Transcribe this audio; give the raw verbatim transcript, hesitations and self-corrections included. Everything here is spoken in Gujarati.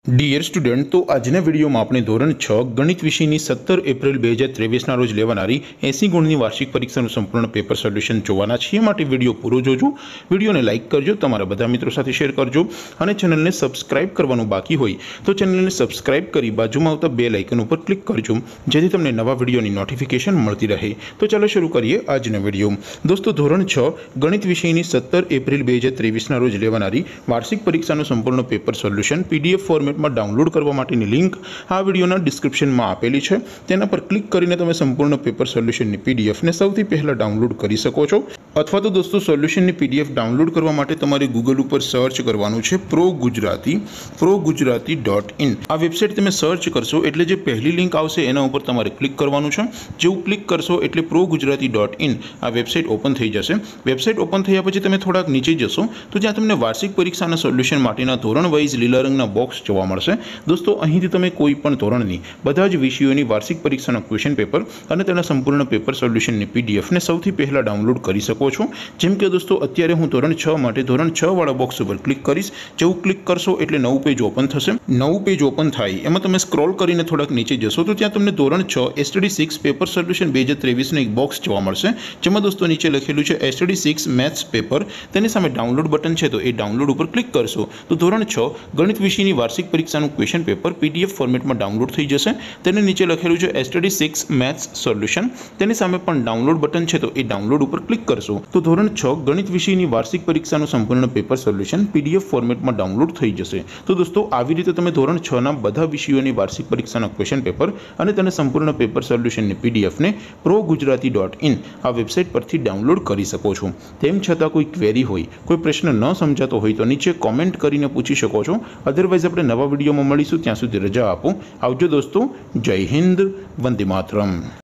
डियर स्टूडेंट, तो આજના વિડીયોમાં આપણે ધોરણ છ ગણિત વિષયની સત્તર એપ્રિલ બે હજાર ત્રેવીસના રોજ લેવાનારી એંસી ગુણની વાર્ષિક પરીક્ષાનું સંપૂર્ણ પેપર સોલ્યુશન જોવાના છીએ। માટે વિડીયો પૂરો જોજો, વિડીયોને લાઇક કરજો, તમારા બધા મિત્રો સાથે શેર કરજો અને ચેનલને સબસ્ક્રાઇબ કરવાનું બાકી હોય તો ચેનલને સબસ્ક્રાઇબ કરી બાજુમાં આવતા બેલ આઇકન ઉપર ક્લિક કરજો, જેથી તમને નવા વિડીયોની નોટિફિકેશન મળતી રહે। તો ચાલો શરૂ કરીએ આજનો વિડીયો। દોસ્તો, ધોરણ છ ગણિત વિષયની સત્તર એપ્રિલ બે હજાર ત્રેવીસના રોજ લેવાનારી વાર્ષિક પરીક્ષાનું સંપૂર્ણ પેપર સોલ્યુશન પીડીએફ ફોર્મેટ में डाउनलॉड करवा माटेनी लिंक आ वीडियोना डिस्क्रिप्शन में आपेली है। तेना पर क्लिक करीने तमे संपूर्ण पेपर सोल्यूशन नी पीडीएफ ने सौथी पहला डाउनलॉड करी सको छो। अथवा तो दोस्तों, सोल्यूशन नी पीडीएफ डाउनलॉड करवा माटे तमारे गूगल पर सर्च करवानुं छे pro Gujarati pro Gujarati dot in. आ वेबसाइट तमे सर्च करशो एटले जे पहली लिंक आवशे एना उपर तमारे क्लिक करवानुं छे। जेवुं क्लिक करशो एटले प्रो गुजराती डॉट इन आ वेबसाइट ओपन थई जशे। वेबसाइट ओपन थया पछी तमे थोड़ाक नीचे जशो तो ज्यां तमने वार्षिक परीक्षाना सोल्यूशन माटेना धोरण वाइज लीला रंगना बॉक्स जोवा मळशे। दोस्तों, અહીંથી તમે કોઈ પણ ધોરણની બધા જ વિષયોની વાર્ષિક પરીક્ષાના ક્વેશ્ચન પેપર અને તેના સંપૂર્ણ પેપર સોલ્યુશનની પીડીએફ ને સૌથી પહેલા ડાઉનલોડ કરી શકો છો। જેમ કે દોસ્તો, અત્યારે હું ધોરણ છ માટે ધોરણ છ વાળા બોક્સ ઉપર ક્લિક કરીશ। જેવું ક્લિક કરશો એટલે નવું પેજ ઓપન થશે। નવું પેજ ઓપન થાય એમાં તમે સ્ક્રોલ કરીને થોડાક નીચે જશો તો ત્યાં તમને ધોરણ છ એસટીડી સિક્સ પેપર સોલ્યુશન બે હજાર ત્રેવીસનું એક બોક્સ જોવા મળશે, જેમાં દોસ્તો નીચે લખેલું છે એસટીડી સિક્સ મેથ્સ પેપર। તેની સામે ડાઉનલોડ બટન છે, તો એ ડાઉનલોડ ઉપર ક્લિક કરશો તો ધોરણ છ ગણિત વિષયની વાર્ષિક પરીક્ષાનું क्वेश्चन पेपर पीडीएफ फॉर्मेट में डाउनलॉड थी जैसे। तेने नीचे लखेलू है एसटीडी सिक्स मैथ्स सोल्यूशन। तेनी सामे पण डाउनलॉड बटन है, तो ये डाउनलॉड पर क्लिक करशो तो धोरण छ गणित विषयनी वार्षिक परीक्षाનું संपूर्ण पेपर सोल्यूशन पीडीएफ फॉर्मेट में डाउनलॉड थी जैसे। तो दोस्तों, આવી રીતે તમે ધોરણ છ ના બધા વિષયોની વાર્ષિક પરીક્ષાના ક્વેશ્ચન પેપર અને તેને સંપૂર્ણ પેપર સોલ્યુશનની પીડીએફ ને પ્રો ગુજરાતી ડોટ ઇન આ વેબસાઇટ પરથી ડાઉનલોડ કરી શકો છો। તેમ છતાં કોઈ ક્વેરી હોય, કોઈ પ્રશ્ન ન સમજાતો હોય તો નીચે કોમેન્ટ કરીને પૂછી શકો છો। અધરવાઇઝ આપણે નવા વિડીયોમાં મળીશું, ત્યાં સુધી રજા આપો। આવજો દોસ્તો, જય હિન્દ, વંદે માતરમ।